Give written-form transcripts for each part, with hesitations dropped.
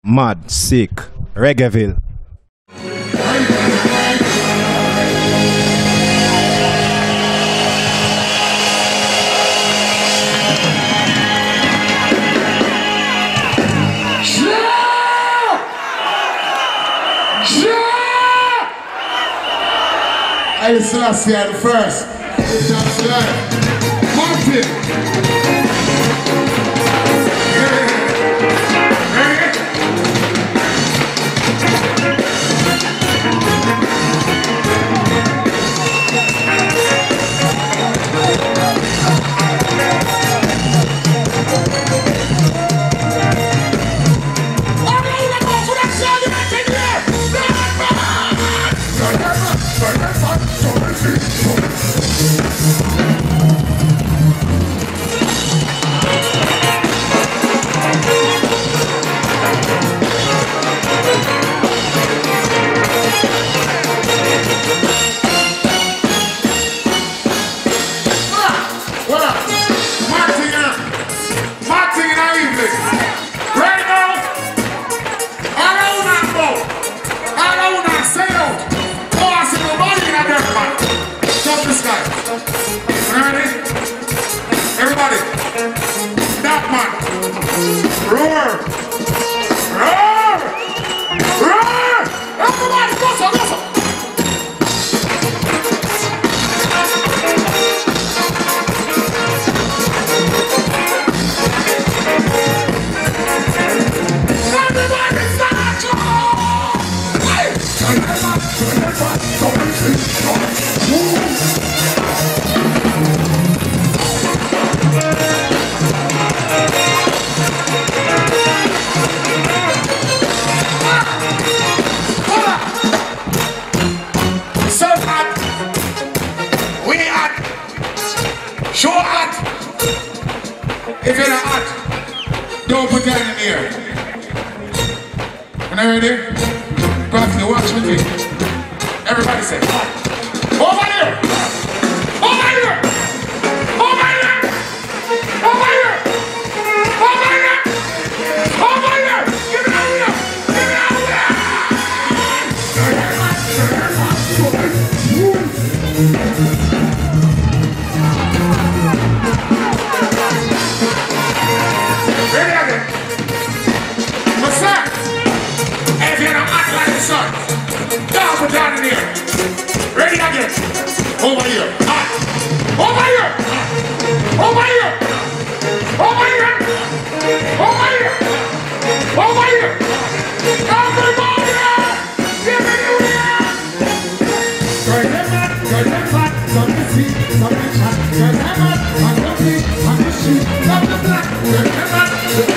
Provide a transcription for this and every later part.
Mad, sick, Reggaeville. I Selassie the first. Martin. Everybody, Dortmund, Ruhr, Ruhr, Ruhr. Everybody, go so, go so. Everybody, start your show hot. If you're not hot, don't put that in here. When I'm ready, Pastor, watch with me. Everybody say, hot. Over here! Over here! Over here! Over here! Over here! Over here! Give it out here! Give it out here! Ready again. What's that? If you're not hot like the sun, don't put down in here. Ready again. Over here. Hot. Over here. Over here. Over here. Over here. Over here. Everybody! Give me you here. Girl, them hot. Girl, them hot. Some the sea. Some the chat. Girl, them hot. On the sea. On the sheet. Some the black. Girl, them hot.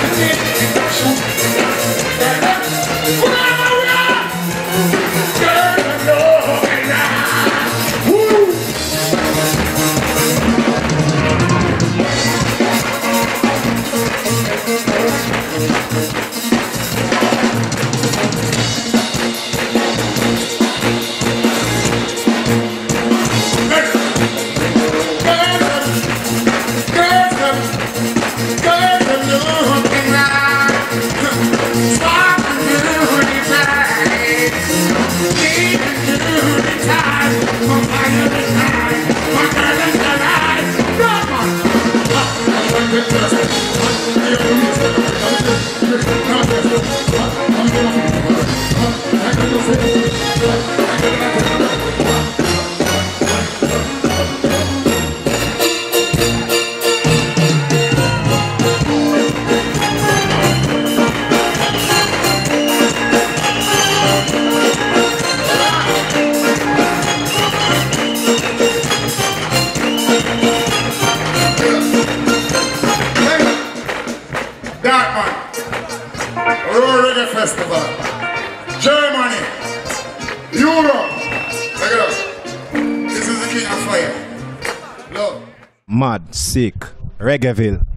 Dortmund, Ruhr Reggae Festival, Germany, Europe. Check it out. This is the King of Fire. Love. Mad, sick, Reggaeville.